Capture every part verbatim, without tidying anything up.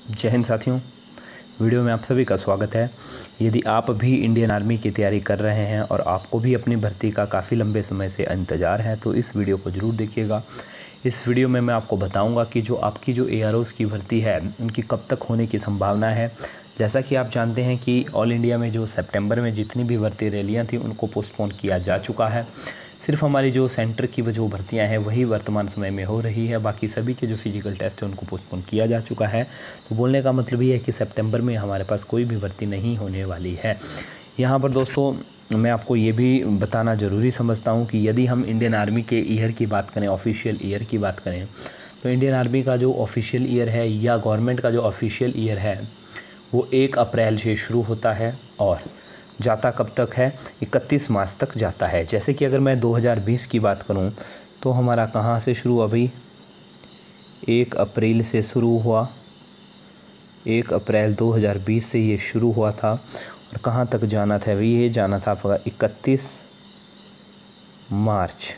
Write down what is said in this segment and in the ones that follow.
जय हिंद साथियों, वीडियो में आप सभी का स्वागत है। यदि आप भी इंडियन आर्मी की तैयारी कर रहे हैं और आपको भी अपनी भर्ती का काफ़ी लंबे समय से इंतज़ार है तो इस वीडियो को ज़रूर देखिएगा। इस वीडियो में मैं आपको बताऊंगा कि जो आपकी जो एआरओज़ की भर्ती है उनकी कब तक होने की संभावना है। जैसा कि आप जानते हैं कि ऑल इंडिया में जो सितंबर में जितनी भी भर्ती रैलियाँ थी उनको पोस्टपोन किया जा चुका है। सिर्फ हमारी जो सेंटर की जो भर्तियां हैं वही वर्तमान समय में हो रही है, बाकी सभी के जो फिजिकल टेस्ट है उनको पोस्टपोन किया जा चुका है। तो बोलने का मतलब ये है कि सितंबर में हमारे पास कोई भी भर्ती नहीं होने वाली है। यहाँ पर दोस्तों मैं आपको ये भी बताना ज़रूरी समझता हूँ कि यदि हम इंडियन आर्मी के ईयर की बात करें, ऑफिशियल ईयर की बात करें, तो इंडियन आर्मी का जो ऑफिशियल ईयर है या गवर्नमेंट का जो ऑफिशियल ईयर है वो एक अप्रैल से शुरू होता है और जाता कब तक है, इकतीस मार्च तक जाता है। जैसे कि अगर मैं दो हज़ार बीस की बात करूं तो हमारा कहां से शुरू, अभी एक अप्रैल से शुरू हुआ, एक अप्रैल दो हज़ार बीस से ये शुरू हुआ था और कहां तक जाना था, अभी ये जाना था आपका इकतीस मार्च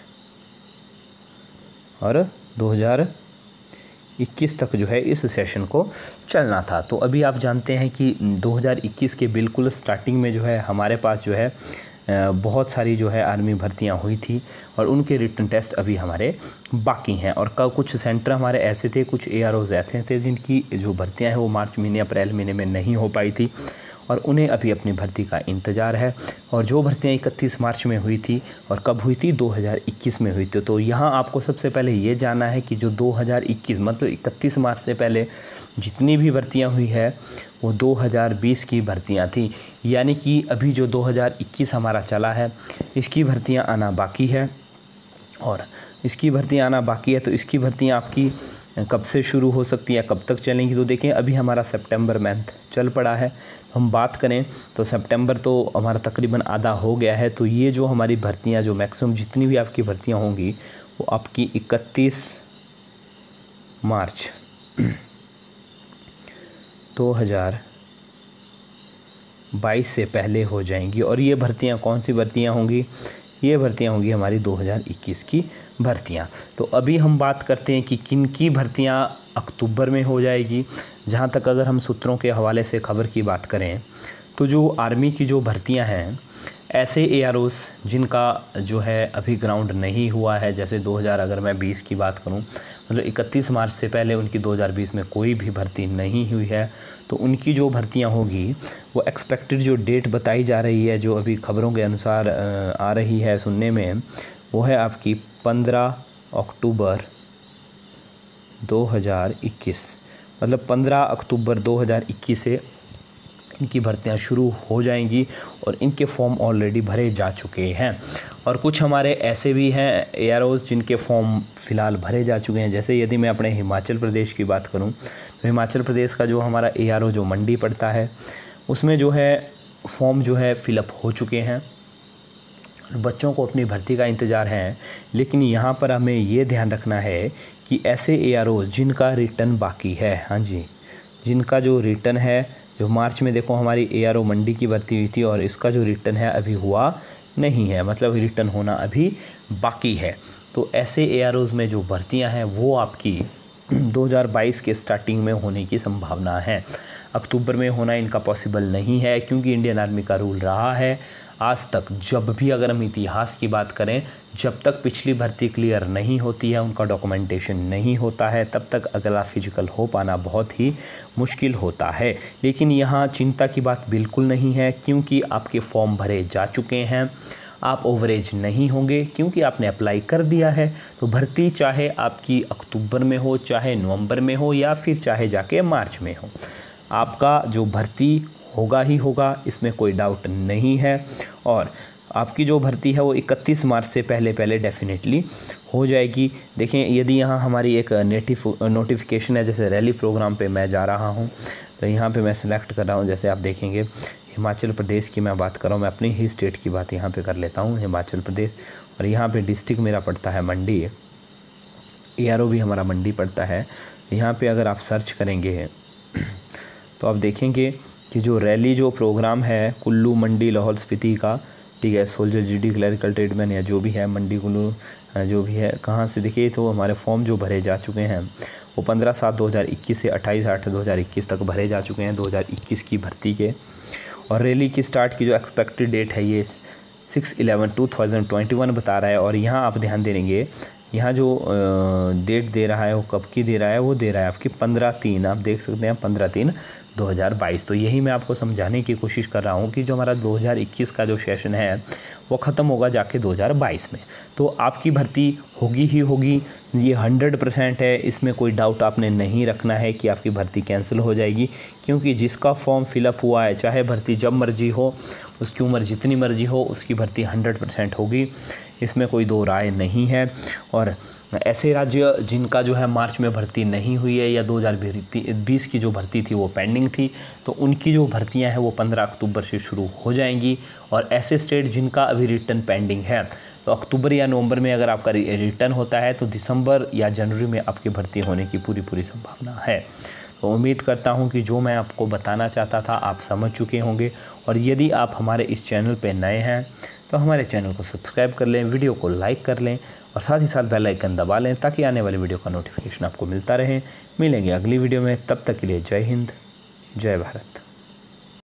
और दो हज़ार इक्कीस तक जो है इस सेशन को चलना था। तो अभी आप जानते हैं कि दो हज़ार इक्कीस के बिल्कुल स्टार्टिंग में जो है हमारे पास जो है बहुत सारी जो है आर्मी भर्तियां हुई थी और उनके रिटन टेस्ट अभी हमारे बाकी हैं। और कुछ सेंटर हमारे ऐसे थे, कुछ एआरओज ऐसे थे जिनकी जो भर्तियां हैं वो मार्च महीने अप्रैल महीने में नहीं हो पाई थी और उन्हें अभी अपनी भर्ती का इंतज़ार है। और जो भर्तियां इकतीस मार्च में हुई थी और कब हुई थी, दो हज़ार इक्कीस में हुई थी। तो यहाँ आपको सबसे पहले ये जानना है कि जो दो हज़ार इक्कीस मतलब इकतीस मार्च से पहले जितनी भी भर्तियां हुई है वो दो हज़ार बीस की भर्तियां थी, यानी कि अभी जो दो हज़ार इक्कीस हमारा चला है इसकी भर्तियाँ आना बाकी है और इसकी भर्तियाँ आना बाकी है। तो इसकी भर्तियाँ आपकी कब से शुरू हो सकती है, कब तक चलेंगी, तो देखें अभी हमारा सितंबर मंथ चल पड़ा है। तो हम बात करें तो सितंबर तो हमारा तकरीबन आधा हो गया है। तो ये जो हमारी भर्तियां जो मैक्सिमम जितनी भी आपकी भर्तियां होंगी वो आपकी इकतीस मार्च दो हज़ार बाईस से पहले हो जाएंगी। और ये भर्तियां कौन सी भर्तियां होंगी, ये भर्तियां होंगी हमारी दो हज़ार इक्कीस की भर्तियां। तो अभी हम बात करते हैं कि किन की भर्तियां अक्टूबर में हो जाएगी। जहां तक अगर हम सूत्रों के हवाले से खबर की बात करें तो जो आर्मी की जो भर्तियां हैं ऐसे एआरओस जिनका जो है अभी ग्राउंड नहीं हुआ है, जैसे दो हज़ार अगर मैं बीस की बात करूं मतलब इकतीस मार्च से पहले उनकी दो हज़ार बीस में कोई भी भर्ती नहीं हुई है, तो उनकी जो भर्तियां होगी वो एक्सपेक्टेड जो डेट बताई जा रही है, जो अभी खबरों के अनुसार आ रही है सुनने में, वो है आपकी पंद्रह अक्टूबर दो हज़ार इक्कीस। मतलब पंद्रह अक्टूबर दो हज़ार इक्कीस से इनकी भर्तियां शुरू हो जाएंगी और इनके फॉर्म ऑलरेडी भरे जा चुके हैं। और कुछ हमारे ऐसे भी हैं एआरओज जिनके फॉर्म फ़िलहाल भरे जा चुके हैं। जैसे यदि मैं अपने हिमाचल प्रदेश की बात करूं तो हिमाचल प्रदेश का जो हमारा एआरओ जो मंडी पड़ता है उसमें जो है फॉर्म जो है फ़िलअप हो चुके हैं। बच्चों को अपनी भर्ती का इंतज़ार है, लेकिन यहाँ पर हमें ये ध्यान रखना है कि ऐसे एआरओज जिनका रिटर्न बाकी है, हाँ जी, जिनका जो रिटर्न है, जो मार्च में देखो हमारी एआरओ मंडी की भर्ती हुई थी और इसका जो रिटर्न है अभी हुआ नहीं है, मतलब रिटर्न होना अभी बाकी है। तो ऐसे एआरओज में जो भर्तियां हैं वो आपकी दो हज़ार बाईस के स्टार्टिंग में होने की संभावना है। अक्टूबर में होना इनका पॉसिबल नहीं है, क्योंकि इंडियन आर्मी का रूल रहा है आज तक, जब भी अगर हम इतिहास की बात करें, जब तक पिछली भर्ती क्लियर नहीं होती है, उनका डॉक्यूमेंटेशन नहीं होता है, तब तक अगला फिजिकल हो पाना बहुत ही मुश्किल होता है। लेकिन यहाँ चिंता की बात बिल्कुल नहीं है, क्योंकि आपके फॉर्म भरे जा चुके हैं। आप ओवरेज नहीं होंगे क्योंकि आपने अप्लाई कर दिया है। तो भर्ती चाहे आपकी अक्टूबर में हो, चाहे नवंबर में हो या फिर चाहे जाके मार्च में हो, आपका जो भर्ती होगा ही होगा, इसमें कोई डाउट नहीं है। और आपकी जो भर्ती है वो इकतीस मार्च से पहले पहले डेफिनेटली हो जाएगी। देखें यदि यहाँ हमारी एक नेटिव नोटिफिकेशन है, जैसे रैली प्रोग्राम पे मैं जा रहा हूँ तो यहाँ पे मैं सिलेक्ट कर रहा हूँ, जैसे आप देखेंगे हिमाचल प्रदेश की मैं बात कर रहा हूँ, मैं अपनी ही स्टेट की बात यहाँ पे कर लेता हूँ, हिमाचल प्रदेश। और यहाँ पे डिस्ट्रिक्ट मेरा पड़ता है मंडी, एआरओ भी हमारा मंडी पड़ता है। यहाँ पे अगर आप सर्च करेंगे तो आप देखेंगे कि जो रैली जो प्रोग्राम है कुल्लू मंडी लाहौल स्पीति का, ठीक है, सोल्जर जीडी क्लरिकल ट्रेडमैन या जो भी है मंडी कुल्लू जो भी है, कहाँ से देखिए तो हमारे फॉर्म जो भरे जा चुके हैं वो पंद्रह सात दो हज़ार इक्कीस से अट्ठाईस आठ दो हज़ार इक्कीस तक भरे जा चुके हैं दो हज़ार इक्कीस की भर्ती के। और रैली की स्टार्ट की जो एक्सपेक्टेड डेट है ये six eleven two thousand twenty one बता रहा है। और यहाँ आप ध्यान देंगे, यहाँ जो डेट दे रहा है वो कब की दे रहा है, वो दे रहा है आपकी पंद्रह तीन, आप देख सकते हैं पंद्रह तीन दो हज़ार बाईस। तो यही मैं आपको समझाने की कोशिश कर रहा हूँ कि जो हमारा दो हज़ार इक्कीस का जो सेशन है वो ख़त्म होगा जाके दो हज़ार बाईस में। तो आपकी भर्ती होगी ही होगी, ये हंड्रेड परसेंट है, इसमें कोई डाउट आपने नहीं रखना है कि आपकी भर्ती कैंसिल हो जाएगी। क्योंकि जिसका फॉर्म फिलअप हुआ है, चाहे भर्ती जब मर्जी हो, उसकी उम्र जितनी मर्जी हो, उसकी भर्ती हंड्रेड परसेंट होगी, इसमें कोई दो राय नहीं है। और ऐसे राज्य जिनका जो है मार्च में भर्ती नहीं हुई है या दो हज़ार बीस की जो भर्ती थी वो पेंडिंग थी, तो उनकी जो भर्तियां हैं वो पंद्रह अक्टूबर से शुरू हो जाएंगी। और ऐसे स्टेट जिनका अभी रिटर्न पेंडिंग है, तो अक्टूबर या नवंबर में अगर आपका रिटर्न होता है तो दिसंबर या जनवरी में आपकी भर्ती होने की पूरी पूरी संभावना है। तो उम्मीद करता हूं कि जो मैं आपको बताना चाहता था आप समझ चुके होंगे। और यदि आप हमारे इस चैनल पर नए हैं तो हमारे चैनल को सब्सक्राइब कर लें, वीडियो को लाइक कर लें और साथ ही साथ बेल आइकन दबा लें ताकि आने वाली वीडियो का नोटिफिकेशन आपको मिलता रहे। मिलेंगे अगली वीडियो में, तब तक के लिए जय हिंद, जय भारत।